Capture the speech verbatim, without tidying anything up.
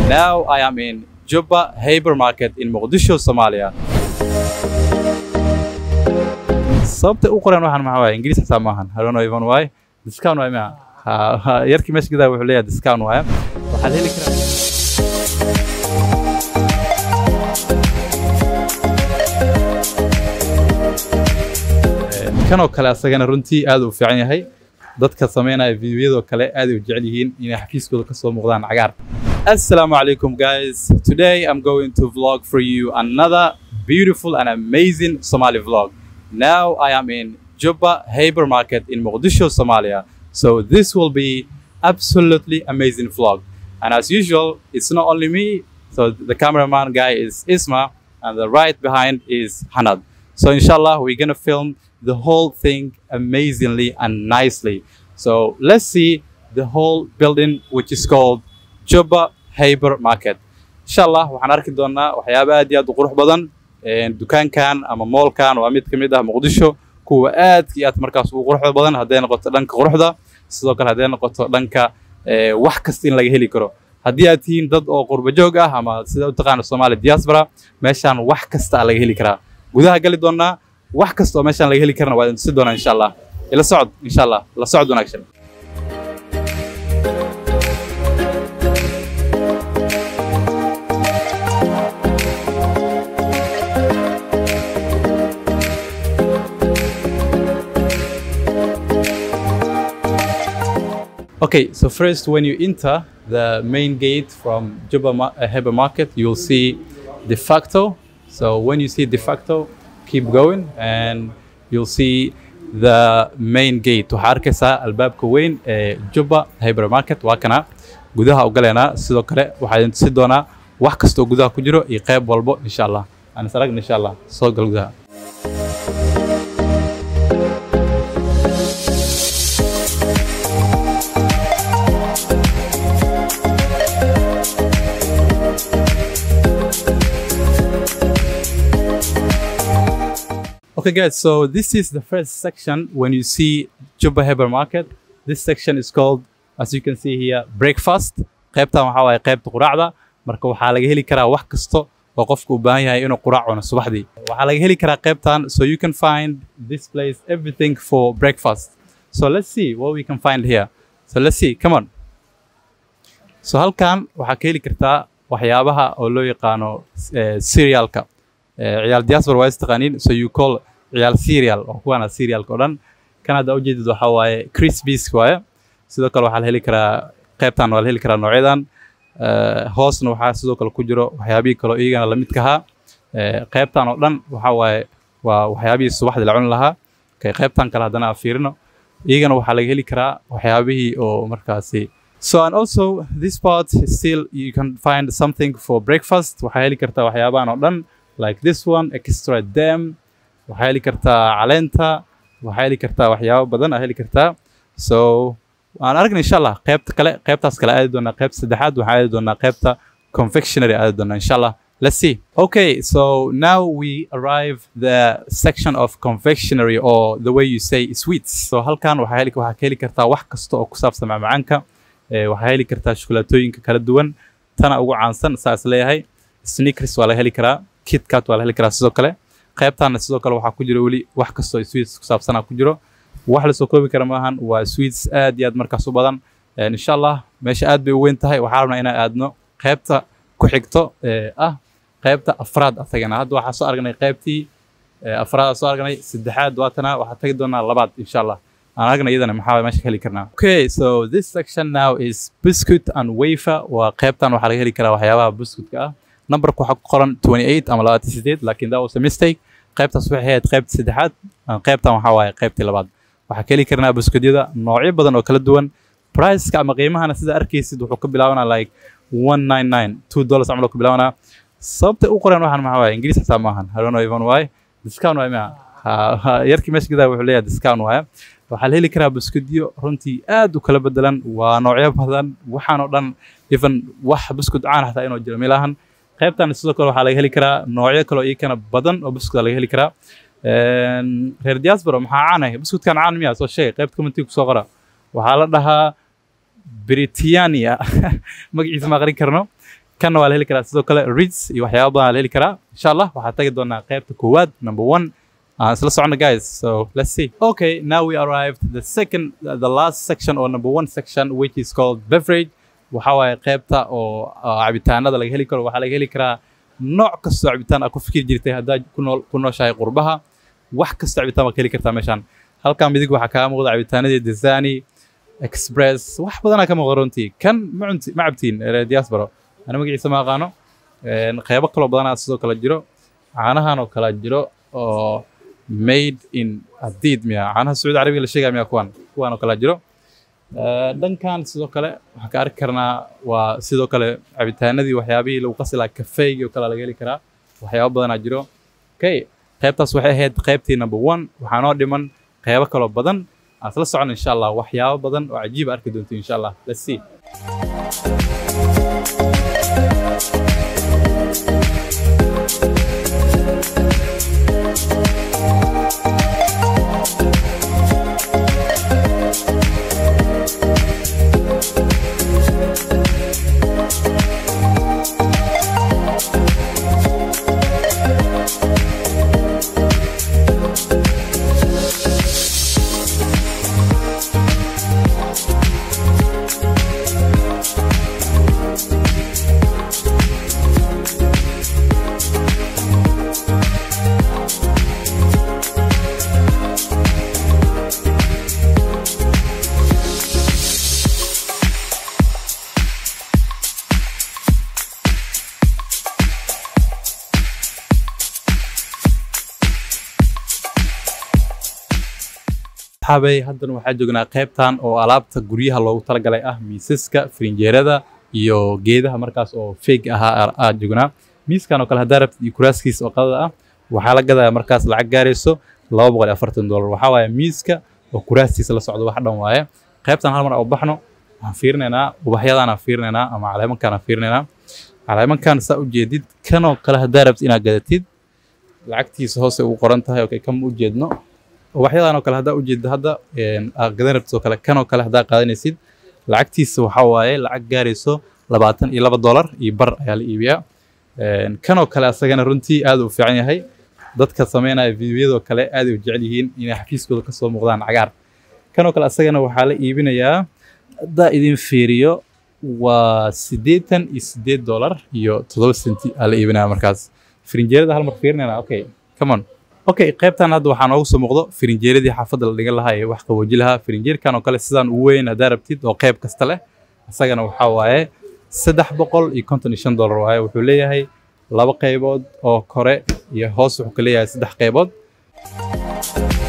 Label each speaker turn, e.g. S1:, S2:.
S1: Now I am in Jubba Hypermarket in Mogadishu, Somalia. sababta u qoran waxaan maxaa waaye Ingiriis xisaab maahan. I don't know even why. Discount waaye ma ha yarkii meesha gidaa wuxuu leeyahay discount waaye. Waxaa heli karaa kanoo kale asagana runtii aad u fiican yahay. dadka sameynaya fiidiyoada kale aad u jecel yihiin inay xafiiskooda ka soo muuqdaan cagaar. Assalamu alaikum guys. Today I'm going to vlog for you another beautiful and amazing Somali vlog. Now I am in Jubba Hypermarket in Mogadishu, Somalia. So this will be absolutely amazing vlog. And as usual, it's not only me. So the cameraman guy is Isma and the right behind is Hanad. So inshallah, we're gonna film the whole thing amazingly and nicely. So let's see the whole building, which is called Jubba Hypermarket. Inshallah, waxaan arki doonaa waxyaabo aad iyo aad u qurux badan. dukaankan ama moolkan waa mid kamid ah Muqdisho kuwa aad iyo aad markaas ugu qurux badan haddii noqoto dhanka quruxda sidoo kale haddii noqoto dhanka wax kasta in laga heli karo haddii aad tihiin dad oo qurba joog ah ama sida u taqaan Soomaali diaspora meeshan wax kasta laga heli karaa gudaha gali doonaa wax kasta oo meeshan laga heli karana waa si doona inshallah ila socod inshallah la socod wanaagsan. Okay, so first when you enter the main gate from Jubba Hypermarket, you'll see de facto. So when you see de facto, keep going and you'll see the main gate. Waxaa arkaysaa albaabka weyn ee Jubba Hypermarket waa kana gudaha u galeena sidoo kale waxaa idin tusi doonaa wax kasta oo gudaha ku jiro iyo qayb walbo insha Allah. Aan saragna insha Allah soo gal gudaha. Okay guys, so this is the first section when you see Jubba Hypermarket. This section is called, as you can see here, breakfast. qaybtan waxa waaye qaybta quraacda marka waxaa laga heli karaa wax kasto oo qofku u baahan yahay inuu quraac cuno subaxdii. Waxaa laga heli karaa qaybtan, so you can find this place everything for breakfast. So let's see what we can find here. So let's see, come on. So halkan waxaa ka heli kartaa waxyaabaha oo loo yaqaano cerealka. ciyaal diaspora waa istaqaanin, so you call ciyaal cereal oo kuwana cerealka oo dhan Canada u jeedid waxa waaye crispies waaye sidoo kale waxaa la heli karaa qaybtan waa la heli karaa noocyadan hoosna waxaa sidoo kale ku jiro waxyaabihi kale oo iyagana la midka ah qaybtan oo dhan waxa waaye waa waxyaabihi subaxdii la cuni lahaa qaybtan kale hadana fiirino iyagana waxaa laga heli karaa waxyaabihi oo markaasi. So and also this part is still you can find something for breakfast. waxaa heli kartaa waxyaabahan oo dhan like this one extra dam waxaa heli kartaa caleenta waxaa heli kartaa waxyaabo badan aa heli kartaa. So aan aragna inshallah qaybta kale qaybtaas kale aadi doonaa qaybta saddexaad waxaa aadi doonaa qaybta confectionery aadi doonaa inshallah. Let's see. Okay, so now we arrive the section of confectionery or the way you say sweets. So halkan waxaa heli waxaa ka heli kartaa wax kasta oo ku saabsan macmacaanka waxaa heli kartaa shukulaatooyinka kala duwan tana ugu caansan saas leeyahay Snickers waa la heli karaa KitKat waa la heli karaa sidoo kale qaybtaana sidoo kale waxaa ku jira wali wax kasto sweets ku saabsan ku jiro wax la soo koobi kara maahan waa sweets aad iyo aad markaas u badan inshallah meesha aad bay u weyn tahay waxaan rabnaa inaan aadno qaybta ku xigto ee ah qaybta afraad asagana hadda waxaa soo aragnay qaybtii afraad soo aragnay saddexaad waatana waxaa tagi doonaa labaad inshallah aan aragna iyadana maxaa meesha heli karnaa. Okay, so this section now is biscuit and wafer. waa qaybtan waxaa laga heli karaa waxyaabaha biscuitka ah numberku waxa ku qoran twenty-eight ama labaatan iyo siddeed laakiin that was a mistake qaybtaas waxay ahayd qaybta saddexaad qaybtan waxa waaye qaybtii labaad waxa ka heli karnaa biskuudyada noocyo badan oo kala duwan price-ka ama qiimahana sida arkaysid wuxuu ka bilaabanaa like one ninety-nine two dollars amal ku bilaabanaa sababta u qoran waxaan maxaa waaye Ingiriis xisaab maahan. I don't know even why. discount waaye ma ha yarkii meesha gidaa wuxuu leeyahay discount waaye waxaa la heli karaa biskuudyo runtii aad u kala bedelan waa noocyo badan waxaan oo dhan even wax biskuud caan ah inuu jiro meelahan qaybtan sidoo kale waxaa laga heli karaa noocyo kale oo iyana badan oo biskuud laga heli karaa reer diaspora maxaa caan ah biskuudkan caan miyaa soo sheeg qaybta comment ku soo qora waxaa la dhahaa Britannia magaciisa ma qarin karno كان waa la heli karaa sidoo kale reads iyo waxyaabo badan la heli karaa insha Allah waxaan tagi doonaa qaybta koowaad number one aan isla socono guys so let's see okay now we arrived the second the last section or number one section which is called beverage waxa way qaybta oo cabitaanada laga heli karo waxa laga heli karaa nooc kasta cabitaan aad ku fikir jirtay hadaa ku nool ku nooshahay qurbaha wax kasta cabitaan ma keli kartaa meeshan halka midig waxa ka muuqda cabitaanada Desani Express wax badan ka muuqrontii kan ma cabtiin diaspora أنا ما قاعد أسمع قانو خيابة كله بدنا أساسا كلا جرو عنها أنا كلا جرو made in أديد ميا عنها السعودية العربية اللي شيء ميا كوان كوانو كلا جرو دن كان أساسا كلا حكارك كرنا وأساسا كلا عبيتنا دي وحيابي لو قصلا كفاية وكلا لقيلي كرا وحياب بدنا جرو كي خيب تصوير هاد خيبتي number one وحنا دمن خيابة كله بدن أصلا عن إن شاء الله وحياب بدن وعجيب أركضونتي إن شاء الله let's see حابي هادن waxaa joognaa qaybtan oo alaabta guryaha loogu tala galay ah miisaska firinjeerada iyo geedaha markaas oo fake ah aad joognaa miiskan oo kala hadarabti iyo kuraaskiis oo qadada ah waxa la gadaa markaas lacag gaarayso laba boqol iyo afartan dollar waxa waaye miiska oo kuraastiisa la socdo wax dhan waaye qaybtan hal mar oo baxno waxaan fiirinaynaa ubaxyadana fiirinaynaa ama caleemankana fiirinaynaa caleemankan saa u jeedid kan oo kala hadarabti inaad gadatid lacagtiisa hoos ugu qoran tahay okay kam u jeedno waxyadan oo kale hada u jeedo hada een gadan rabto kale kan oo kale hada qaadanaysid lacagtiisa waxa waaye lacag gaarayso labaatan iyo laba dollar iyo bar ayaa la iibiyaa een kan oo kale asagana runtii aad u fiican yahay dadka sameynaya fiidiyoada kale aad u jecel yihiin inay xafiiskooda ka soo muuqdaan cagaar kan oo kale asagana waxa la iibinayaa hada idin fiiriyo waa siddeetan iyo siddeed dollar iyo toddoba senti la iibinaya markaas firinjeerada hal mar fiirinayna okay come on okay qaybtan hadda waxaan ugu soo muuqdo firinjeeradii xaafadda la dhigan lahaa ee wax qabooji lahaa firinjeerkan oo kale sidaan u weyn hada rabtid oo qayb kasta leh asagana waxa waaye saddex boqol iyo konton iyo shan dollar waaye wuxuu leeyahay laba qaybood oo kore iyo hoos wuxuu ka leeyahay saddex qaybood